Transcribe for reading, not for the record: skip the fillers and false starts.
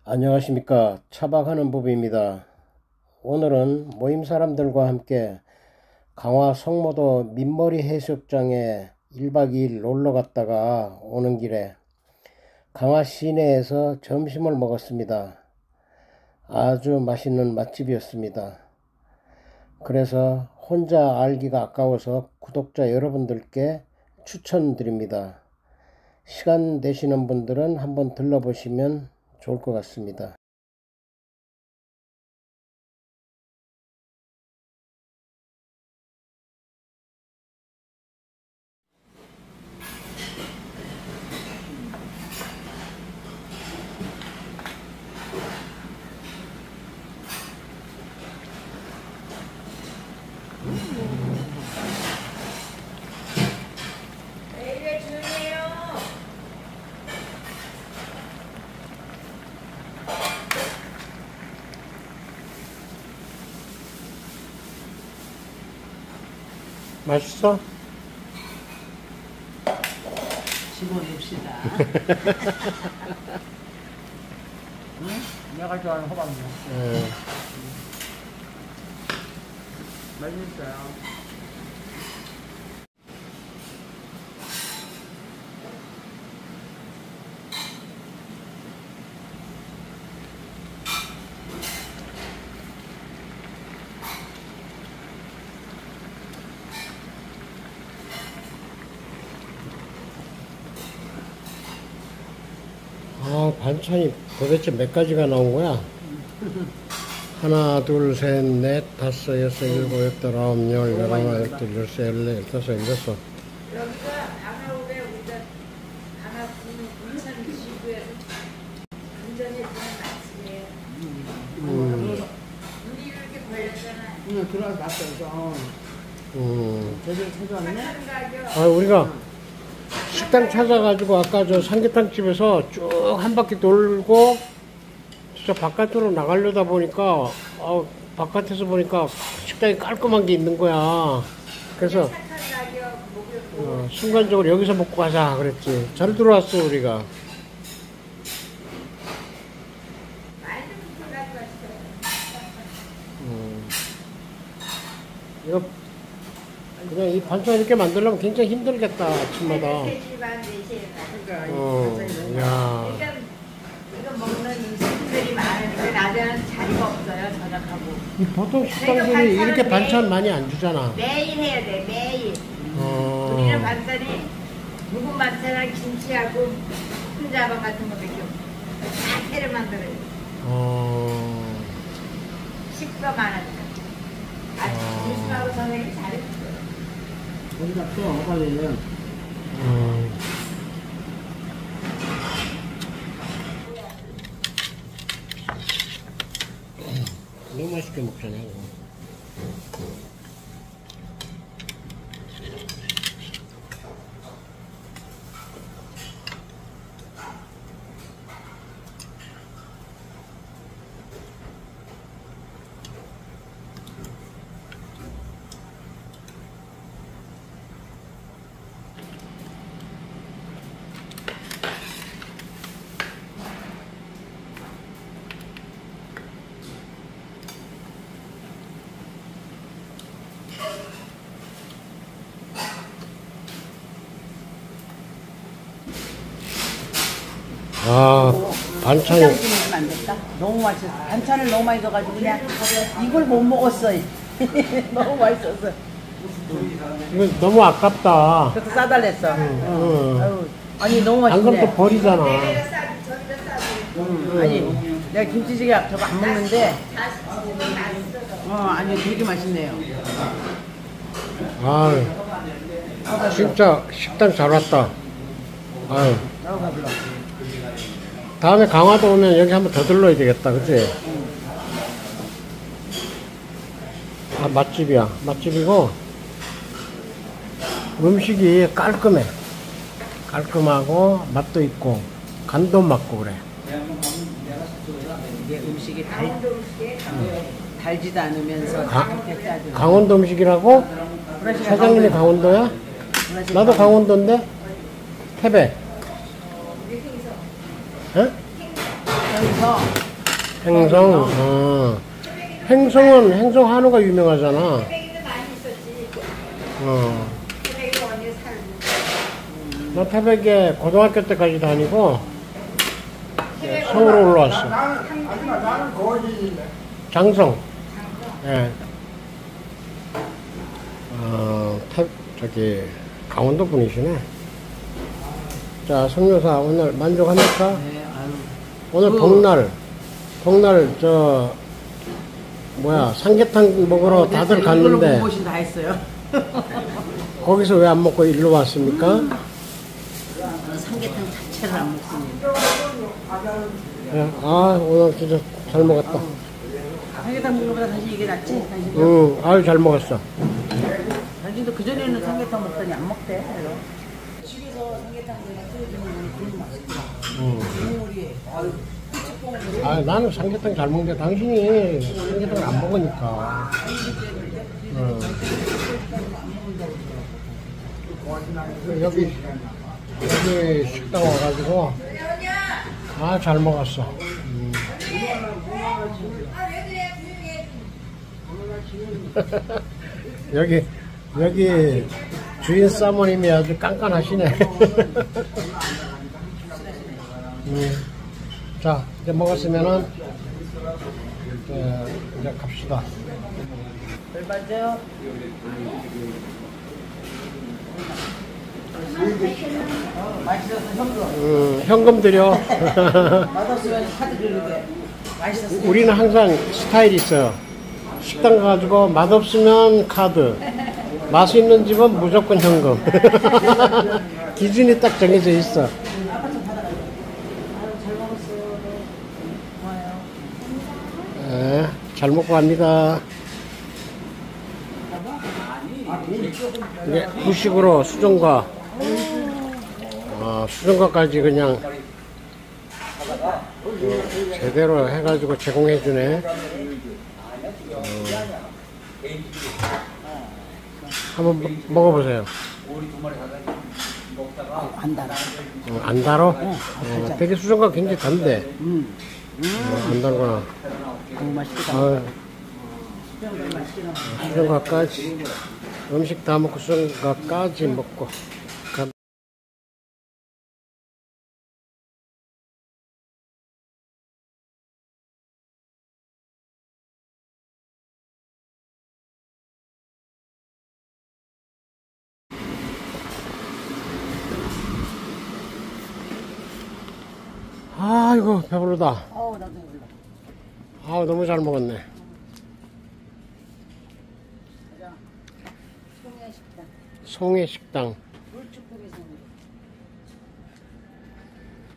안녕하십니까. 차박하는 법입니다. 오늘은 모임 사람들과 함께 강화 성모도 민머리 해수욕장에 1박 2일 놀러 갔다가 오는 길에 강화 시내에서 점심을 먹었습니다. 아주 맛있는 맛집이었습니다. 그래서 혼자 알기가 아까워서 구독자 여러분들께 추천드립니다. 시간 되시는 분들은 한번 들러보시면 좋을 것 같습니다. 맛있어? 집어넣읍시다. 응? 내가 좋아하는 호박잎. 맛있어요. 반찬이 도대체 몇 가지가 나온 거야? 하나, 둘, 셋, 넷, 다섯, 여섯, 일곱, 여덟, 아홉, 열, 열하나, 열둘, 열세, 열네, 열다섯, 열여섯. 여기가 아나오래 우리가 아나 군산 지구에 운전해 주는 맛집이에요. 우리 이렇게 걸렸잖아. 응, 들어와서 봤어. 제대로 찾아왔네? 우리가 식당 찾아가지고 아까 저 삼계탕 집에서 쭉 한 바퀴 돌고 진짜 바깥으로 나가려다 보니까 바깥에서 보니까 식당이 깔끔한 게 있는 거야. 그래서 순간적으로 여기서 먹고 가자 그랬지. 잘 들어왔어 우리가. 이거 그냥 이 반찬 이렇게 만들려면 굉장히 힘들겠다 아침마다. 야. 이거 먹는 음식들이 많으니까 낮에는 자리가 없어요. 저녁하고. 보통 식당들이 이렇게 반찬 많이 안 주잖아. 매일 해야 돼. 매일. 우리는 반찬이 묵은 반찬이랑 김치하고 흰자반 같은 거 먹여. 다 새로 만들어요. 식도 많으니까. 점심하고 저녁이 잘했어요. 거기다 또 빨리. 너무 맛있게 먹잖아 이거. 반찬이 된장찌개는 안 됐다. 너무 맛있어. 반찬을 너무 많이 넣어가지고 그냥 이걸 못 먹었어. 너무 맛있었어. 이거 너무 아깝다. 그래서 싸달랬어. 아유, 아니 너무 맛있네. 안 그럼 또 버리잖아. 아니 내가 김치찌개 저거 안 먹는데 아니 되게 맛있네요. 진짜 식당 잘 왔다. 아유. 나가 불러. 다음에 강화도 오면 여기 한번 더 들러야 되겠다, 그치? 맛집이야. 맛집이고, 음식이 깔끔해. 깔끔하고, 맛도 있고, 간도 맞고, 그래. 이게 음식이 달지도 않으면서 강원도 음식이라고? 사장님이 강원도야? 나도 강원도인데? 태백. 어? 행성. 행성 한우가 유명하잖아. 태백이도 많이 있었지. 태백이도 언니 살고. 나 태백에 고등학교 때까지 다니고 태백 서울로 올라왔어. 나는 거기 장성. 예. 저기 강원도 분이시네. 자, 성여사 오늘 만족합니까? 네, 아유. 오늘 복날 삼계탕 먹으러 다들 이걸로 갔는데 몸보신 다 했어요. 거기서 왜 안 먹고 일로 왔습니까? 삼계탕 자체를 안 먹습니다. 예, 오늘 진짜 잘 먹었다. 삼계탕 먹는 것보다 사실 이게 낫지? 당신도? 응, 아유 잘 먹었어. 당신도 그전에는 삼계탕 먹더니 안 먹대. 집에서 삼계탕 끓여주는 건 그런 맛있더라. 국물이 아유 나는 삼계탕 잘 먹는데 당신이 삼계탕을 안 먹으니까. 여기 식당 와가지고 잘 먹었어. 여기 주인 사모님이 아주 깐깐하시네. 자, 이제 먹었으면은 이제 갑시다. 얼마죠? 맛있어서 현금. 현금 드려. 맛없으면 카드 드리게. 맛있었어. 우리는 항상 스타일이 있어요. 식당 가가지고 맛없으면 카드, 맛있는 집은 무조건 현금. 기준이 딱 정해져 있어. 네, 잘 먹고 갑니다. 이게 후식으로 수정과 수정과까지 그냥 제대로 해가지고 제공해주네. 한번 먹어보세요. 안 달아. 안 달어? 되게 수정과 굉장히 단데. 안 달구나. 너무 맛있겠다. 수정과까지 음식 다 먹고 수정과까지 먹고. 아이고 배부르다. 나도 배불러. 너무 잘 먹었네. 송해 식당.